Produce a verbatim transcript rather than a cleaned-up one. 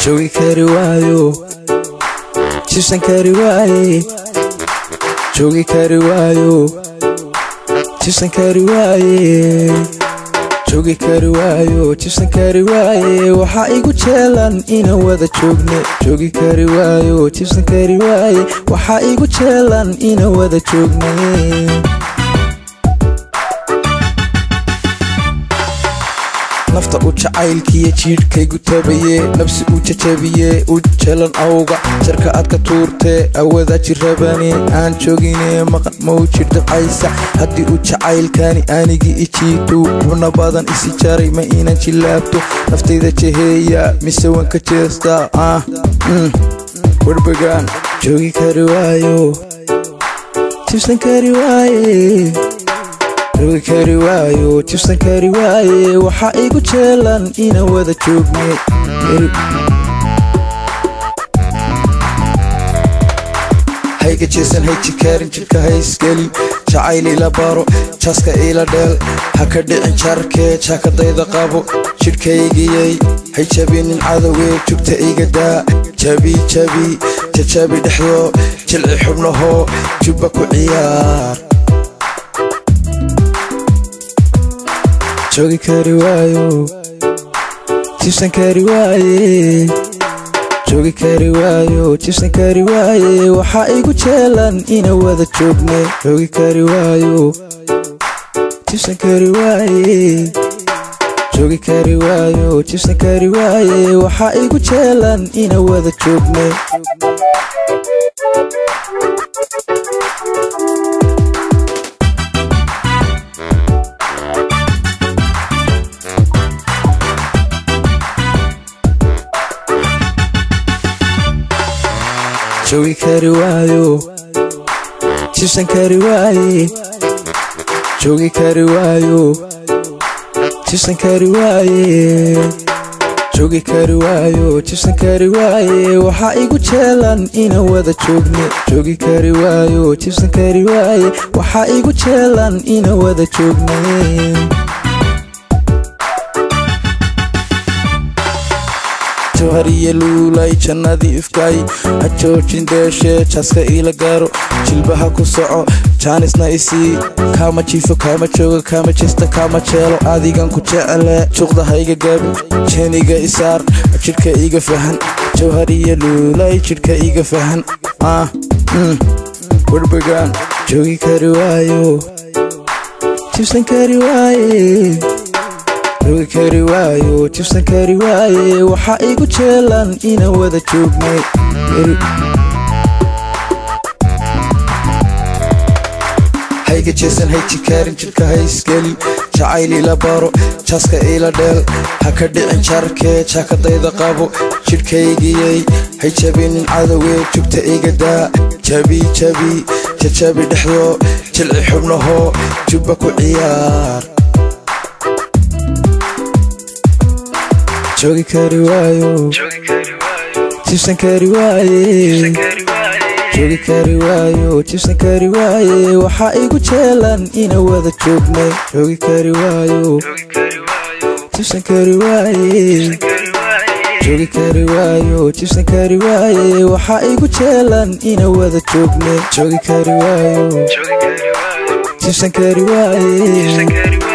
joogi kari waayo jisan kari waaye joogi kari waayo jisan kari waaye joogi kari waayo jisan kari waaye waxa igu jeelan ina wada joogne joogi kari waayo jisan kari waaye waxa igu jeelan ina wada joogne nafta u jacaylkiya jiidhkaygu tabaye nafsi u jajabiye u jeelan awga jarka aad ka tuurtee awada jirabani aan joogine maqan mau jirdabcaysa haddii u jacaylkani anigii ijiito xubna badan isi jaray ma inan jilaabto naftayda jaheeya mise waan ka jeestaa ah warbagaan joogi kari waayo jisan kari waaye joogi kari waayo jisan kari waaye waxa igu jeelan ina wada joogne hayga jeesan hay jikaarin jidhka haysgelin jacayl ila baro jaaska ila dheel ha ka dhicin jarkee jaakadayda qabo jidhkaygiyay hay jabinin cadowgee jugta iga daa jabi jabi jajabi dhexdo jilci xubnaho jubba ku ciyaar joogi kari waayo jisan kari waaye joogi kari waayo jisan kari waaye waxa igu jeelan ina wada joogne joogi kari waayo jisan kari waaye joogi kari waayo jisan kari waaye waxa igu jeelan ina wada joogne joogi kari waayo jisan kari waaye joogi kari waayo jisan kari waaye joogi kari waayo jisan kari waaye waxa igu jeelan ina wada joogne joogi kari waayo jisan kari waaye waxa igu jeelan ina wada joogne hariye luulay jannadii ifkaay ha joojin deeshee jaaska ila gaaro jilbaha ku soco jaanisna isii kaama jiifo kaama joogo kaama jeesta kaama jeelo adigan ku jecele juuqda hayga gaabin jeeniga isaar jidhka iga fahan jawhariye luulay jidhka iga fahan ah warbagaan joogi kari waayo jisan kari waaye joogi kari waayo jisan kari waaye waxa igu jeelan ina wada joogne hayga jeesan hay jikaarin jidhka haysgelin jacayl ila baro jaaska ila dheel ha ka dhicin jarkee jaakadayda qabo jidhkaygiyay hay jabinin cadowgee jugta iga daa jabi jabi jajabi dhexdo jilci xubnaho jubba ku ciyaar joogi kari waayo jisan kari waaye joogi kari waayo jisan kari waaye waxa igu jeelan ina wada joogne joogi kari waayo jisan kari waaye joogi kari waayo jisan kari waaye waxa igu jeelan ina wada joogne joogi kari waayo jisan kari waaye